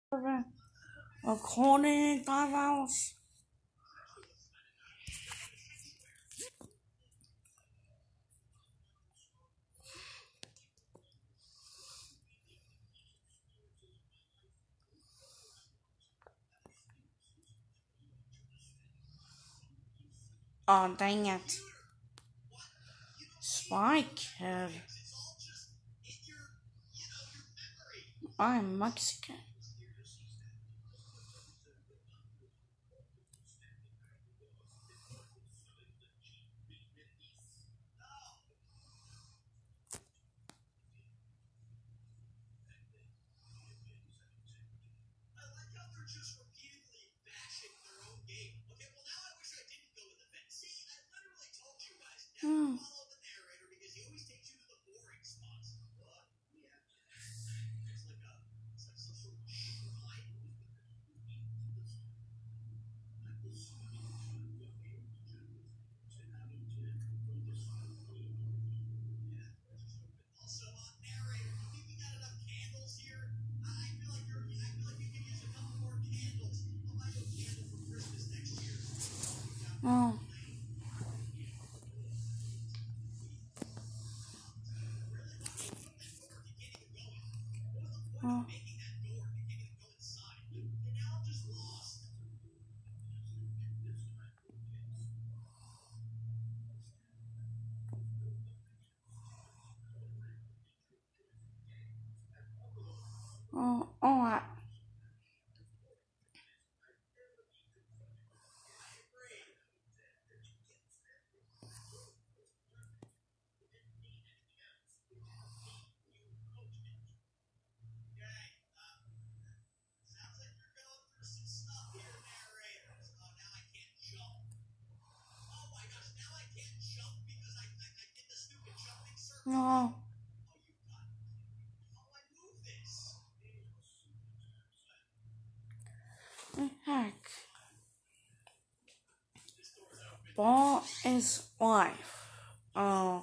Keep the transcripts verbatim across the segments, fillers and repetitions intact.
A corner in five hours. Oh, dang it. Spy Kid. I'm Mexican. Hmm. Oh. Oh. Oh. Alright. No. Heck. Ball is life. Oh.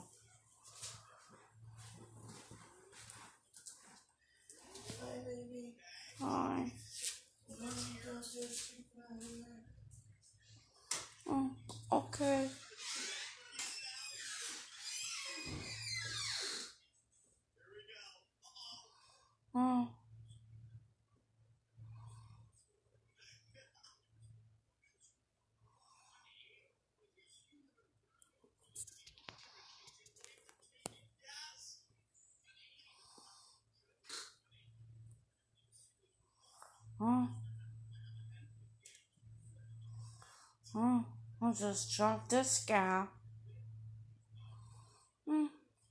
Hi. Oh, okay. Oh. Oh. Oh. I'll just drop this guy. Hmm.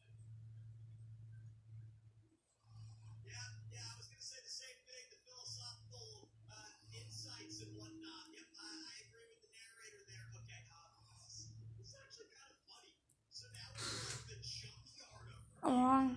Along.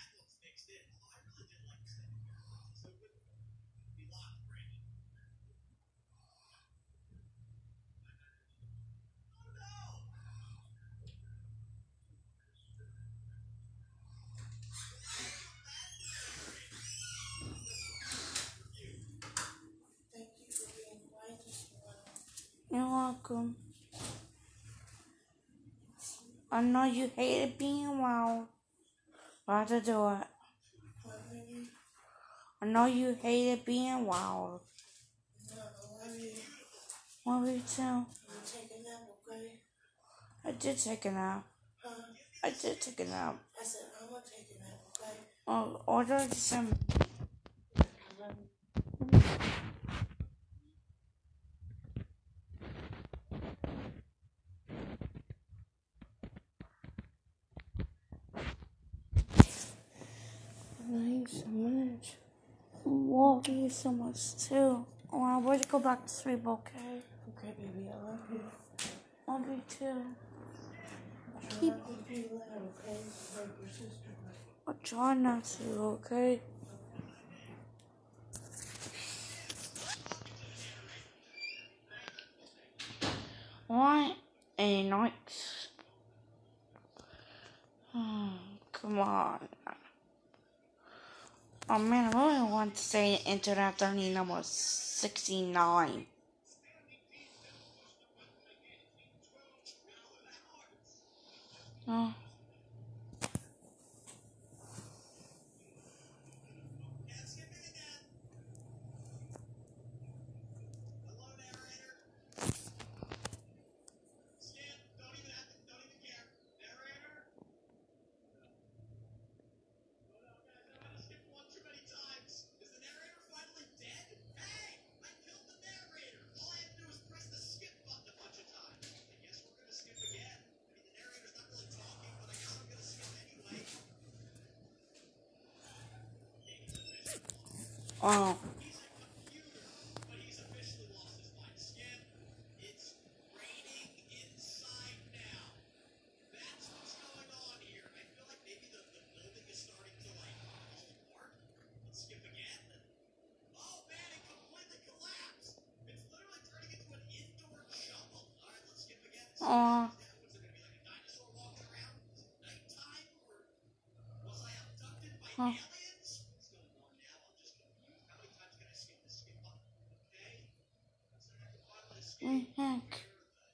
You're welcome. I know you hated being wild. But to do it. I know you hated being wild. Love you too. I did take a nap. I did take a nap. I said I'm gonna take a nap, okay? Oh, order some. Thanks so much. Love you so much too. Oh, I want to go back to sleep, okay? Okay, baby, I love you. Love you too. Try Keep. not to be loud, okay? Like your sister. I'll try not to, okay? What a night. Oh, come on. Oh man, I really want to say Enter That thirty number sixty-nine. Oh. Oh. Oh. Oh. Mm, heck.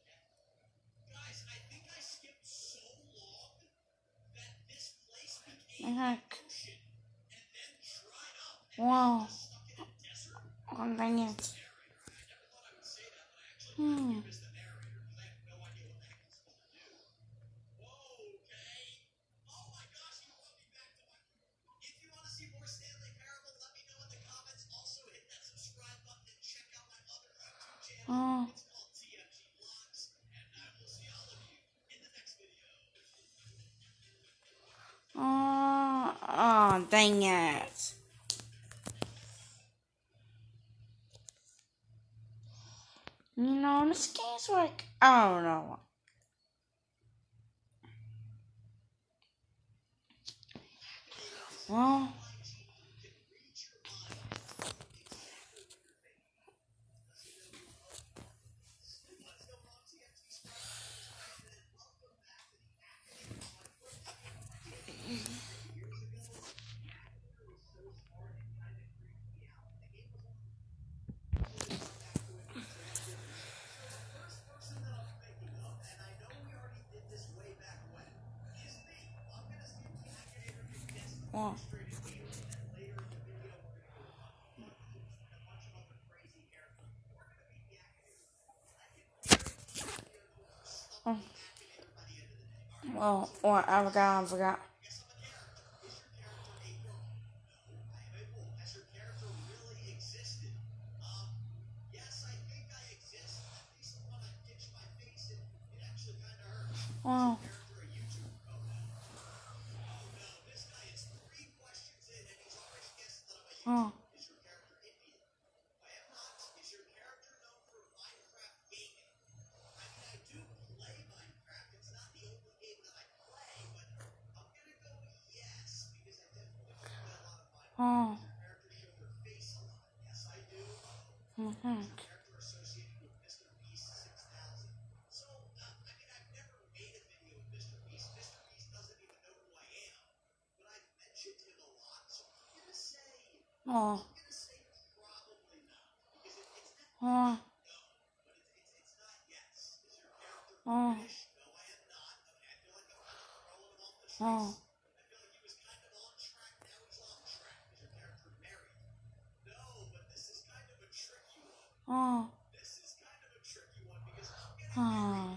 Mm, heck. Wow. Oh, dang it. Hmm. Oh. Oh. Oh, dang it. You know, this game's like, I don't know. Well, well. Oh. Well, or I forgot, I forgot. Oh. Oh. Oh. Mm-hmm. Oh. Oh. Oh. Oh. Oh. Oh.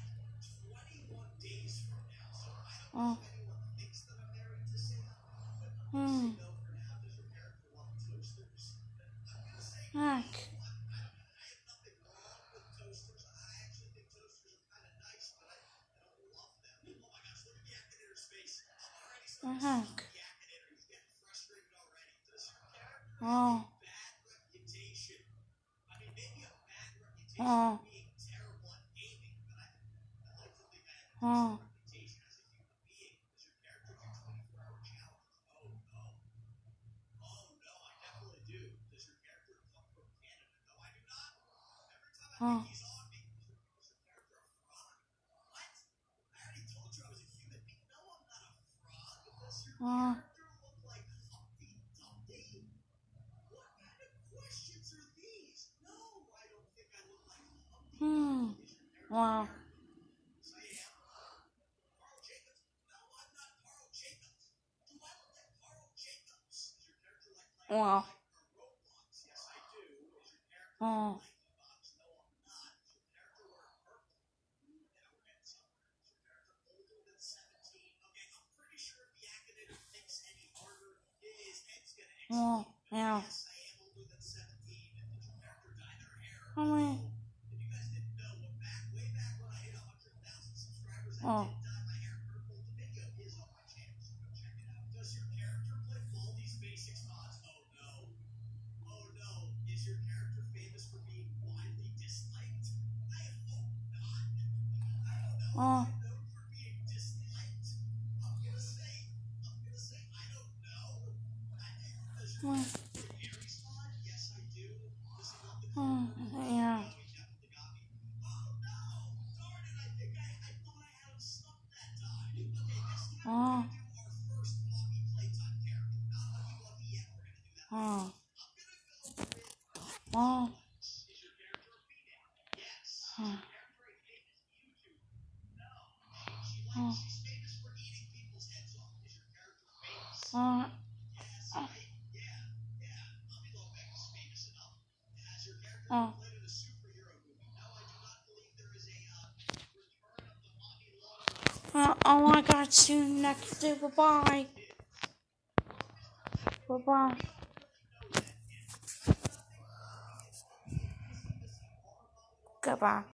Oh. Hmm. Heck. Oh, heck. Oh. Oh. Oh. Oh. Oh. Wow. Wow. Oh. Oh. Yeah. How many? Oh. Oh. Oh. Oh. Yeah. Oh. Oh. Oh. Oh. Oh. Oh. Oh. Uh, oh my God, see you next day. Bye bye. Bye bye. Goodbye.